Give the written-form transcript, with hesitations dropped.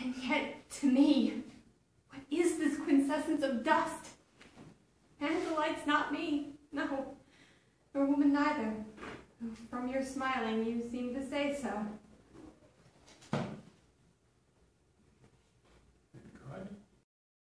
And yet, to me, what is this quintessence of dust? And the light's not me, no, nor woman neither. From your smiling, you seem to say so.